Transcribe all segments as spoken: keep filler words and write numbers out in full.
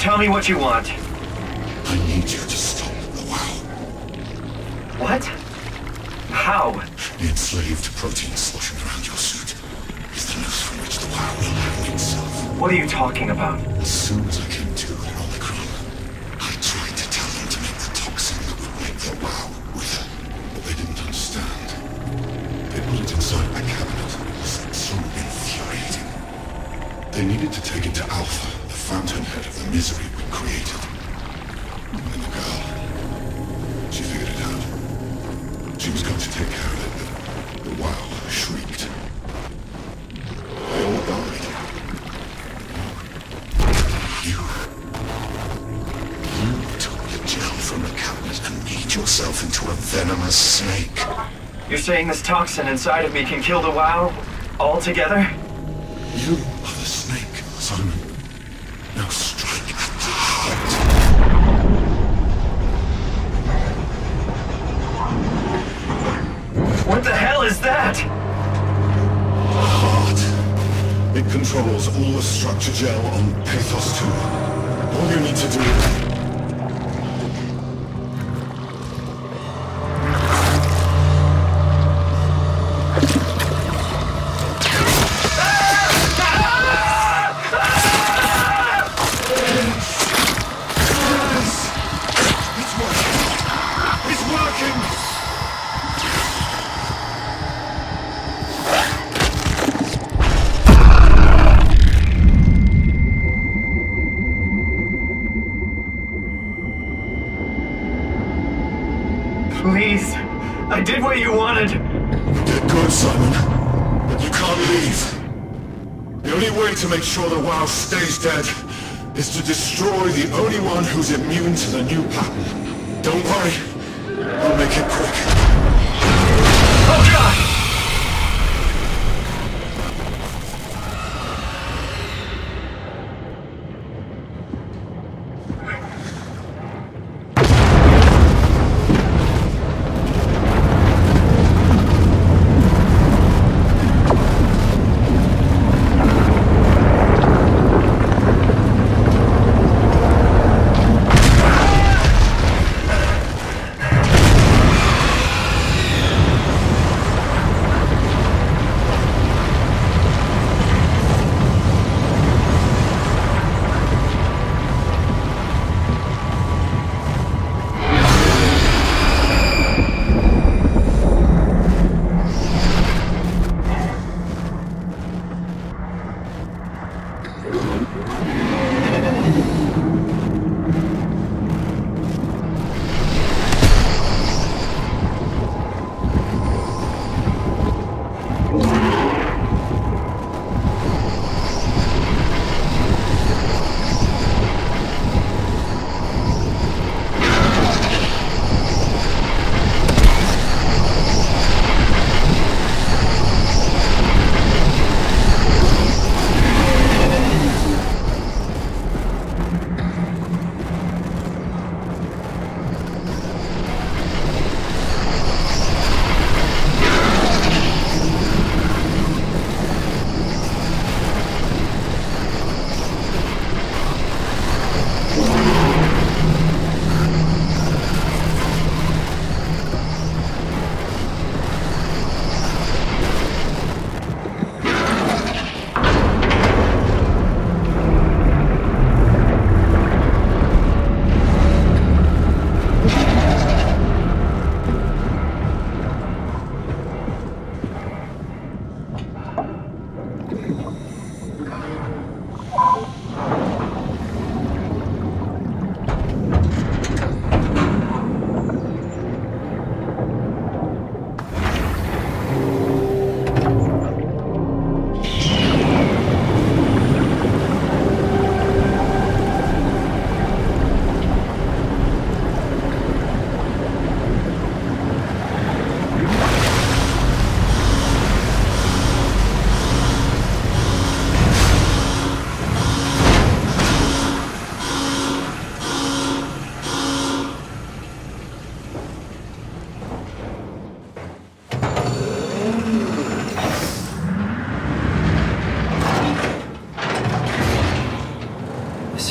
Tell me what you want. I need you to stop the WoW. What? How? The enslaved protein sloshing around your suit is the noose from which the WoW will hang itself. What are you talking about? As soon as I came to in Omicron, I tried to tell them to make the toxin that would make the WoW wither, but they didn't understand. They put it inside my cabinet. It was so infuriating. They needed to take it to Alpha, the fountainhead of the misery we created. And the girl, she figured it out. She was going to take care of it, but the WoW shrieked. They all died. You... You took the gel from the cabinet and made yourself into a venomous snake. You're saying this toxin inside of me can kill the WoW? Altogether? You are the snake, Simon. Now strike at the heart. What the hell is that? The heart. It controls all the structure gel on Pathos two. All you need to do... Please. I did what you wanted. Get good, Simon. But you can't leave. The only way to make sure the WoW stays dead is to destroy the only one who's immune to the new pattern. Don't worry. I'll make it quick. Oh, God!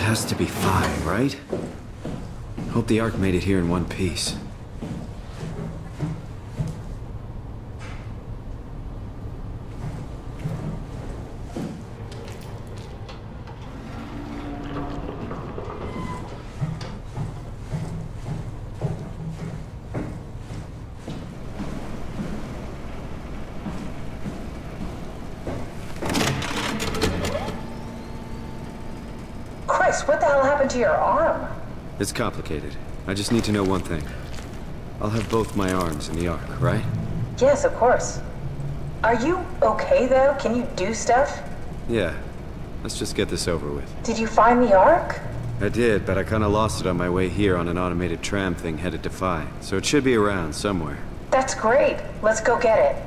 has to be five, right? Hope the Ark made it here in one piece. Chris, what the hell happened to your arm? It's complicated. I just need to know one thing. I'll have both my arms in the Ark, right? Yes, of course. Are you okay, though? Can you do stuff? Yeah. Let's just get this over with. Did you find the Ark? I did, but I kinda lost it on my way here on an automated tram thing headed to Phi. So it should be around somewhere. That's great. Let's go get it.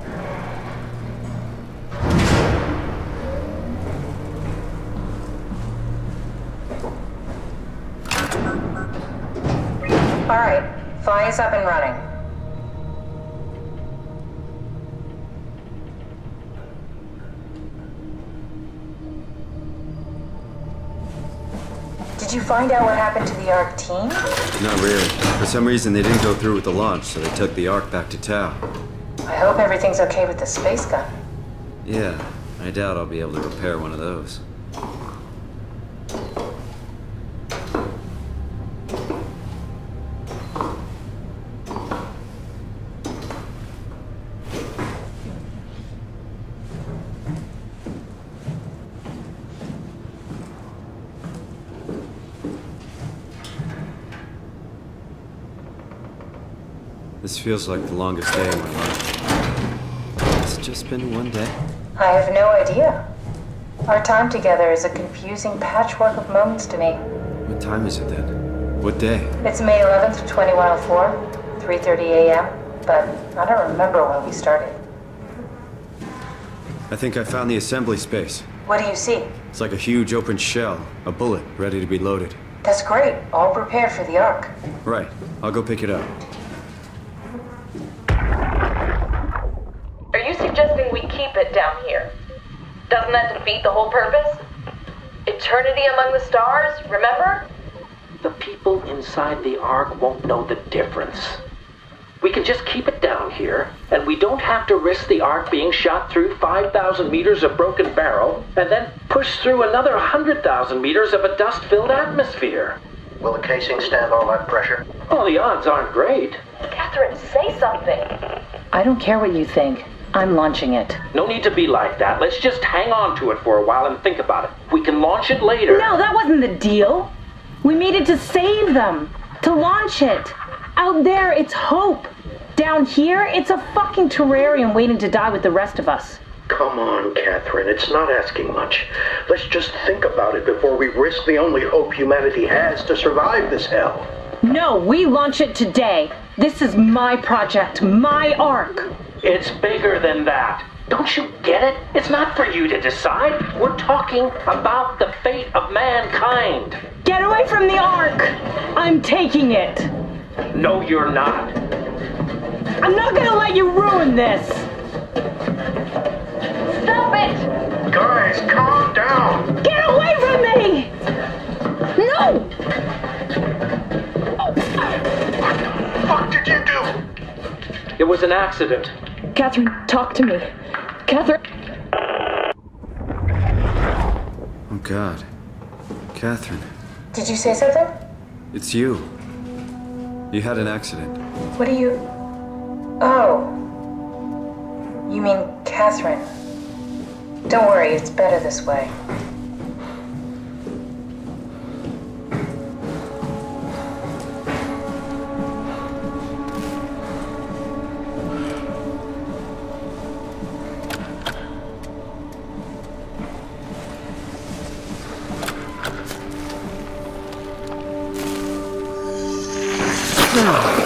All right, Phi is up and running. Did you find out what happened to the Ark team? Not really. For some reason, they didn't go through with the launch, so they took the Ark back to Tau. I hope everything's okay with the space gun. Yeah, I doubt I'll be able to repair one of those. This feels like the longest day of my life. It's just been one day. I have no idea. Our time together is a confusing patchwork of moments to me. What time is it then? What day? It's May eleventh, twenty-one oh four, three thirty a m, but I don't remember when we started. I think I found the assembly space. What do you see? It's like a huge open shell, a bullet ready to be loaded. That's great. All prepared for the Ark. Right. I'll go pick it up. Are you suggesting we keep it down here? Doesn't that defeat the whole purpose? Eternity among the stars, remember? The people inside the Ark won't know the difference. We can just keep it down here, and we don't have to risk the Ark being shot through five thousand meters of broken barrel, and then push through another one hundred thousand meters of a dust-filled atmosphere. Will the casing stand all that pressure? Oh, the odds aren't great. Catherine, say something. I don't care what you think. I'm launching it. No need to be like that. Let's just hang on to it for a while and think about it. We can launch it later. No, that wasn't the deal. We made it to save them. To launch it. Out there, it's hope. Down here, it's a fucking terrarium waiting to die with the rest of us. Come on, Catherine. It's not asking much. Let's just think about it before we risk the only hope humanity has to survive this hell. No, we launch it today. This is my project, my Ark. It's bigger than that. Don't you get it? It's not for you to decide. We're talking about the fate of mankind. Get away from the Ark! I'm taking it. No, you're not. I'm not gonna let you ruin this. Stop it! Guys, calm down! Get away from me! No! What did you do? It was an accident. Catherine, talk to me. Catherine. Oh, God. Catherine. Did you say something? It's you. You had an accident. What do you... Oh. You mean Catherine. Don't worry, it's better this way. Oh.